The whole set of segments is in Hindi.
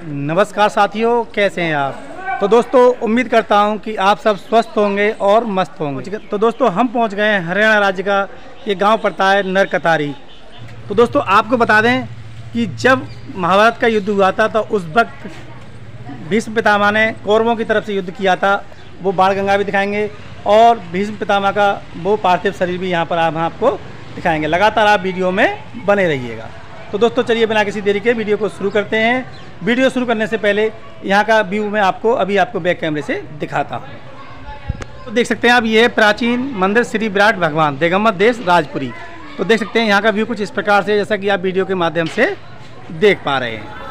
नमस्कार साथियों, कैसे हैं आप। तो दोस्तों, उम्मीद करता हूं कि आप सब स्वस्थ होंगे और मस्त होंगे। तो दोस्तों, हम पहुंच गए हैं हरियाणा राज्य का ये गांव पड़ता है नरकतारी। तो दोस्तों, आपको बता दें कि जब महाभारत का युद्ध हुआ था तो उस वक्त भीष्म पितामह ने कौरवों की तरफ से युद्ध किया था। वो बाणगंगा भी दिखाएंगे और भीष्म पितामह का वो पार्थिव शरीर भी यहाँ पर हम आपको दिखाएंगे। लगातार आप वीडियो में बने रहिएगा। तो दोस्तों, चलिए बिना किसी देरी के वीडियो को शुरू करते हैं। वीडियो शुरू करने से पहले यहाँ का व्यू मैं आपको बैक कैमरे से दिखाता हूँ। तो देख सकते हैं आप, ये प्राचीन मंदिर श्री विराट भगवान दिगंबर देश राजपुरी। तो देख सकते हैं यहाँ का व्यू कुछ इस प्रकार से, जैसा कि आप वीडियो के माध्यम से देख पा रहे हैं।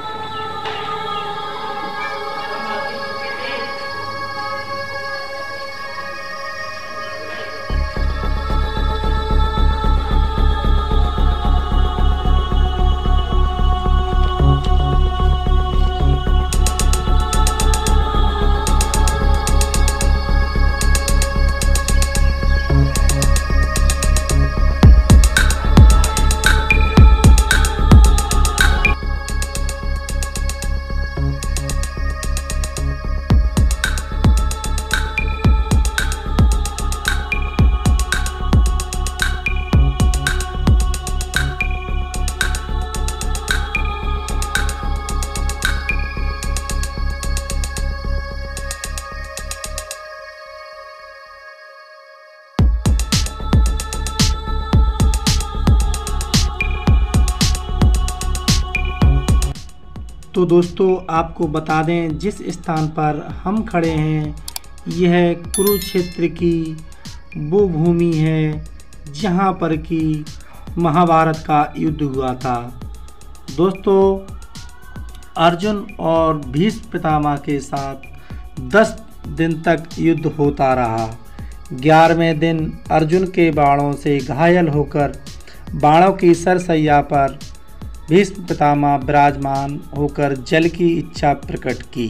तो दोस्तों, आपको बता दें जिस स्थान पर हम खड़े हैं यह कुरुक्षेत्र की वो भूमि है जहां पर कि महाभारत का युद्ध हुआ था। दोस्तों, अर्जुन और भीष्म पितामह के साथ 10 दिन तक युद्ध होता रहा। 11वें दिन अर्जुन के बाणों से घायल होकर बाणों की सरसैया पर भीष्म पितामह विराजमान होकर जल की इच्छा प्रकट की।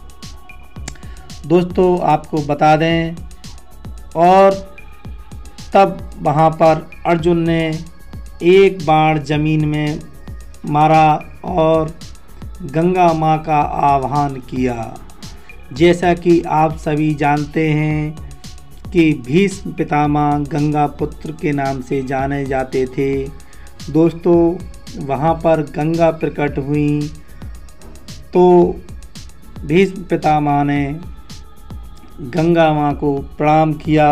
दोस्तों, आपको बता दें, और तब वहाँ पर अर्जुन ने एक बाण जमीन में मारा और गंगा माँ का आह्वान किया। जैसा कि आप सभी जानते हैं कि भीष्म पितामह गंगा पुत्र के नाम से जाने जाते थे। दोस्तों, वहाँ पर गंगा प्रकट हुई तो भीष्म पितामह ने गंगा माँ को प्रणाम किया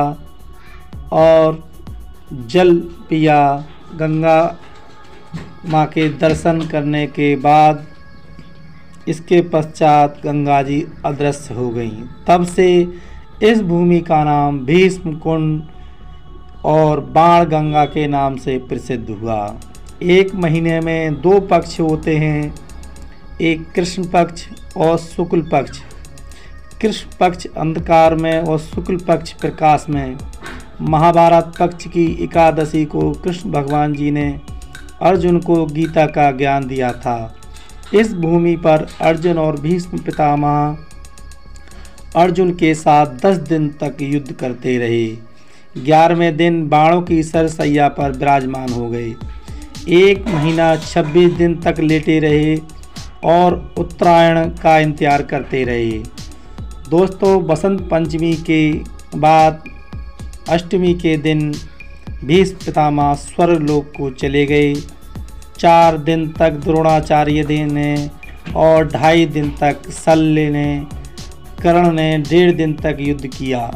और जल पिया। गंगा माँ के दर्शन करने के बाद इसके पश्चात गंगा जी अदृश्य हो गई। तब से इस भूमि का नाम भीष्म कुंड और बाण गंगा के नाम से प्रसिद्ध हुआ। एक महीने में 2 पक्ष होते हैं, एक कृष्ण पक्ष और शुक्ल पक्ष। कृष्ण पक्ष अंधकार में और शुक्ल पक्ष प्रकाश में। महाभारत पक्ष की एकादशी को कृष्ण भगवान जी ने अर्जुन को गीता का ज्ञान दिया था। इस भूमि पर अर्जुन और भीष्म पितामह अर्जुन के साथ 10 दिन तक युद्ध करते रहे। 11वें दिन बाणों की सरसैया पर विराजमान हो गए। 1 महीना 26 दिन तक लेटे रहे और उत्तरायण का इंतजार करते रहे। दोस्तों, बसंत पंचमी के बाद अष्टमी के दिन भीष्म पितामह स्वर्गलोक को चले गए। 4 दिन तक द्रोणाचार्य ने और 2.5 दिन तक शल्य ने, कर्ण ने 1.5 दिन तक युद्ध किया।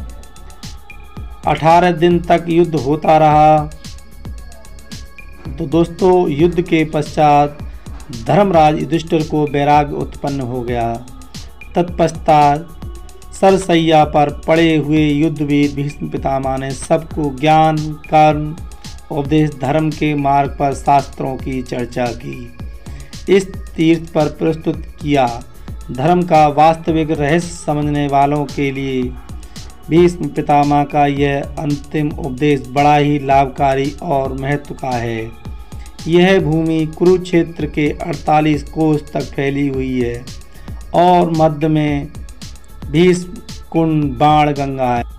18 दिन तक युद्ध होता रहा। तो दोस्तों, युद्ध के पश्चात धर्मराज युधिष्ठिर को वैराग्य उत्पन्न हो गया। तत्पश्चात सरसैया पर पड़े हुए युद्धवीर भीष्म पितामह ने सबको ज्ञान, कर्म, उपदेश, धर्म के मार्ग पर शास्त्रों की चर्चा की। इस तीर्थ पर प्रस्तुत किया। धर्म का वास्तविक रहस्य समझने वालों के लिए भीष्म पितामह का यह अंतिम उपदेश बड़ा ही लाभकारी और महत्व का है। यह भूमि कुरुक्षेत्र के 48 कोस तक फैली हुई है और मध्य में भीष्म कुंड बाण गंगा है।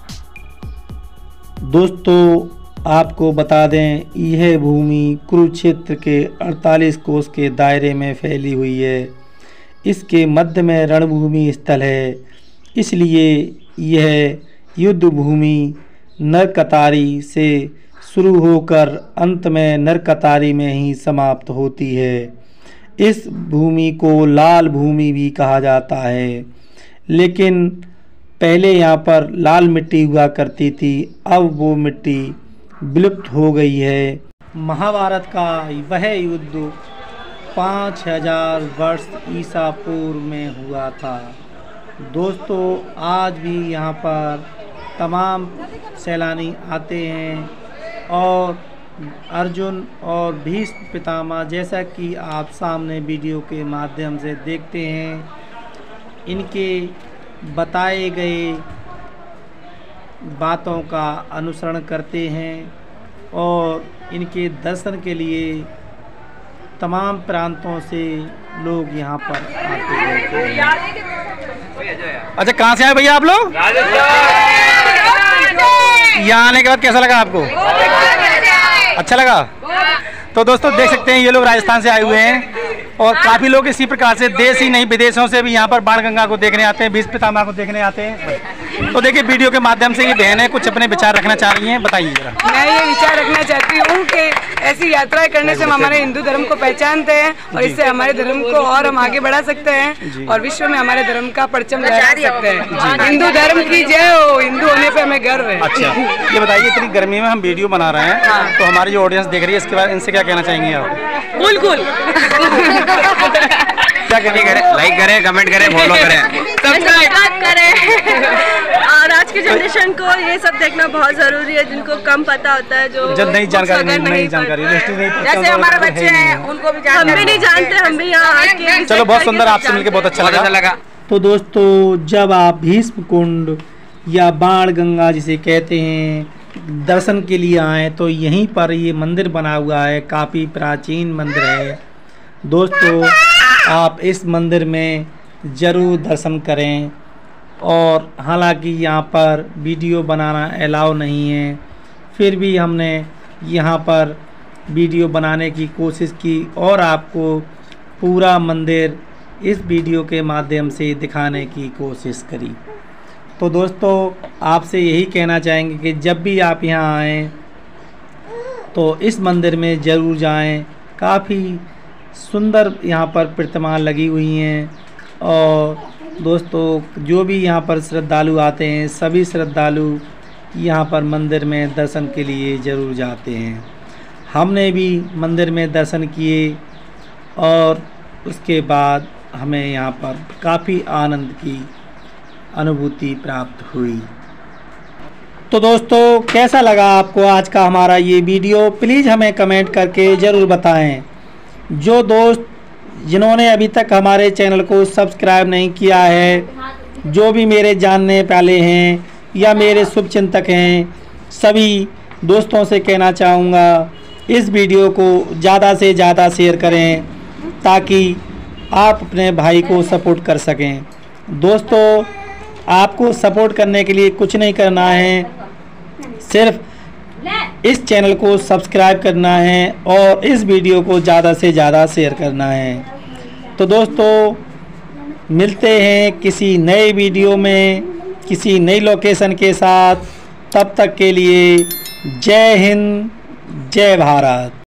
दोस्तों, आपको बता दें, यह भूमि कुरुक्षेत्र के 48 कोस के दायरे में फैली हुई है। इसके मध्य में रणभूमि स्थल है, इसलिए यह युद्ध भूमि नरकतारी से शुरू होकर अंत में नरकतारी में ही समाप्त होती है। इस भूमि को लाल भूमि भी कहा जाता है, लेकिन पहले यहाँ पर लाल मिट्टी हुआ करती थी, अब वो मिट्टी विलुप्त हो गई है। महाभारत का वह युद्ध 5000 वर्ष ईसा पूर्व में हुआ था। दोस्तों, आज भी यहाँ पर तमाम सैलानी आते हैं और अर्जुन और भीष्म पितामह, जैसा कि आप सामने वीडियो के माध्यम से देखते हैं, इनके बताए गए बातों का अनुसरण करते हैं और इनके दर्शन के लिए तमाम प्रांतों से लोग यहाँ पर आते हैं। अच्छा, कहाँ से आए भैया आप लोग? यहाँ आने के बाद कैसा लगा आपको? अच्छा लगा? तो दोस्तों देख सकते हैं ये लोग राजस्थान से आए हुए हैं और काफ़ी लोग इसी प्रकार से देश ही नहीं विदेशों से भी यहाँ पर बाणगंगा को देखने आते हैं, भीष्म पितामह को देखने आते हैं। तो देखिए वीडियो के माध्यम से ये बहनें कुछ अपने विचार रखना चाह रही हैं, बताइए जरा। मैं ये विचार रखना चाहती हूँ कि ऐसी यात्राएं करने से हम हमारे हिंदू धर्म को पहचानते हैं और इससे हमारे धर्म को और हम आगे बढ़ा सकते हैं और विश्व में हमारे धर्म का परचम लहरा सकते हैं। हिंदू धर्म की जय हो, हिंदू होने पे हमें गर्व है। अच्छा, ये बताइए इतनी गर्मी में हम वीडियो बना रहे हैं, तो हमारी जो ऑडियंस देख रही है इसके बाद इनसे क्या कहना चाहेंगे आप? बिल्कुल क्या कहना करें? लाइक करें, कमेंट करें, फॉलो करें, सब्सक्राइब करें और आज की जनरेशन को ये सब देखना बहुत जरूरी है, जिनको कम पता होता है, जो जब नई जानकारी नहीं जैसे हमारे बच्चे हैं उनको भी हम भी नहीं जानते, हम भी यहाँ आज के। चलो, बहुत सुंदर, आपसे मिलकर बहुत अच्छा लगा। तो दोस्तों, जब आप भीष्म कुंड या बाणगंगा जिसे कहते हैं दर्शन के लिए आए तो यहीं पर ये मंदिर बना हुआ है, काफ़ी प्राचीन मंदिर है। दोस्तों, आप इस मंदिर में ज़रूर दर्शन करें और हालांकि यहाँ पर वीडियो बनाना अलाउ नहीं है, फिर भी हमने यहाँ पर वीडियो बनाने की कोशिश की और आपको पूरा मंदिर इस वीडियो के माध्यम से दिखाने की कोशिश करी। तो दोस्तों, आपसे यही कहना चाहेंगे कि जब भी आप यहाँ आएँ तो इस मंदिर में ज़रूर जाएं। काफ़ी सुंदर यहाँ पर प्रतिमा लगी हुई हैं और दोस्तों जो भी यहाँ पर श्रद्धालु आते हैं, सभी श्रद्धालु यहाँ पर मंदिर में दर्शन के लिए ज़रूर जाते हैं। हमने भी मंदिर में दर्शन किए और उसके बाद हमें यहाँ पर काफ़ी आनंद की अनुभूति प्राप्त हुई। तो दोस्तों, कैसा लगा आपको आज का हमारा ये वीडियो? प्लीज़ हमें कमेंट करके ज़रूर बताएं। जो दोस्त जिन्होंने अभी तक हमारे चैनल को सब्सक्राइब नहीं किया है, जो भी मेरे जानने वाले हैं या मेरे शुभचिंतक हैं, सभी दोस्तों से कहना चाहूँगा इस वीडियो को ज़्यादा से ज़्यादा शेयर करें ताकि आप अपने भाई को सपोर्ट कर सकें। दोस्तों, आपको सपोर्ट करने के लिए कुछ नहीं करना है, सिर्फ इस चैनल को सब्सक्राइब करना है और इस वीडियो को ज़्यादा से ज़्यादा शेयर करना है। तो दोस्तों, मिलते हैं किसी नए वीडियो में किसी नई लोकेशन के साथ। तब तक के लिए जय हिंद, जय भारत।